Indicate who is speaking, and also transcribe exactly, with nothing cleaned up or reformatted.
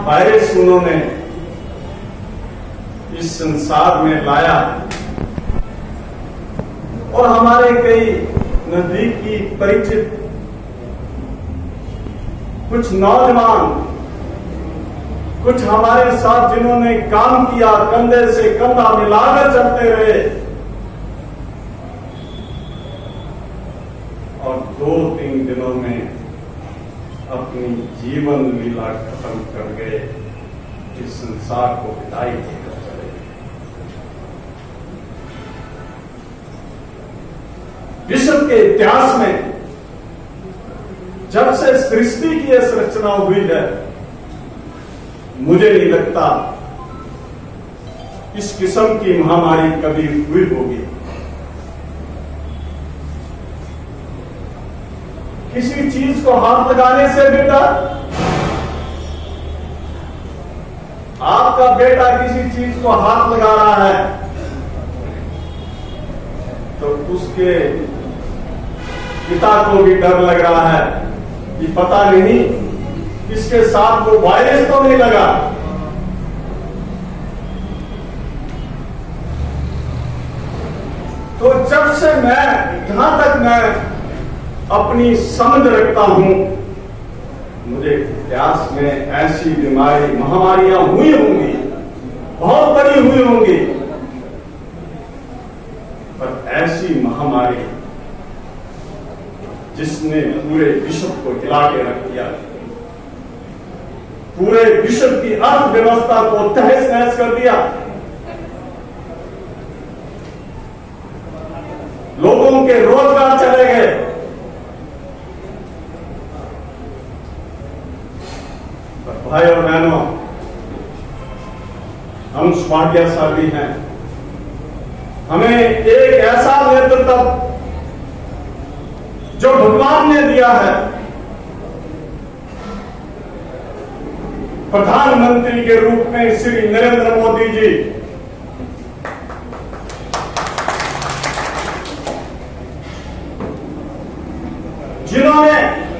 Speaker 1: Virus उन्होंने इस संसार में लाया और हमारे कई नजदीकी परिचित कुछ नौजवान, कुछ हमारे साथ जिन्होंने काम किया, कंधे से कंधा मिलाकर चलते रहे और दो तीन दिनों में अपनी जीवन लीला खत्म कर गए, इस संसार को विदाई देकर चले गए। विश्व के इतिहास में जब से सृष्टि की यह संरचना हुई है, मुझे नहीं लगता इस किस्म की महामारी कभी हुई होगी। किसी चीज को हाथ लगाने से बेटा, आपका बेटा किसी चीज को हाथ लगा रहा है तो उसके पिता को भी डर लग रहा है कि पता नहीं इसके साथ वो वायरस तो नहीं लगा। तो जब से मैं, जहां तक मैं अपनी समझ रखता हूं, मुझे इतिहास में ऐसी बीमारी, महामारियां हुई होंगी, बहुत बड़ी हुई होंगी, पर ऐसी महामारी जिसने पूरे विश्व को हिला के रख दिया, पूरे विश्व की अर्थव्यवस्था को तहस नहस कर दिया, लोगों के रोजगार चले गए, पर भाई और बहनों, हम सौभाग्यशाली हैं, हमें एक ऐसा नेतृत्व जो भगवान ने दिया है, प्रधानमंत्री के रूप में श्री नरेंद्र मोदी जी, जिन्होंने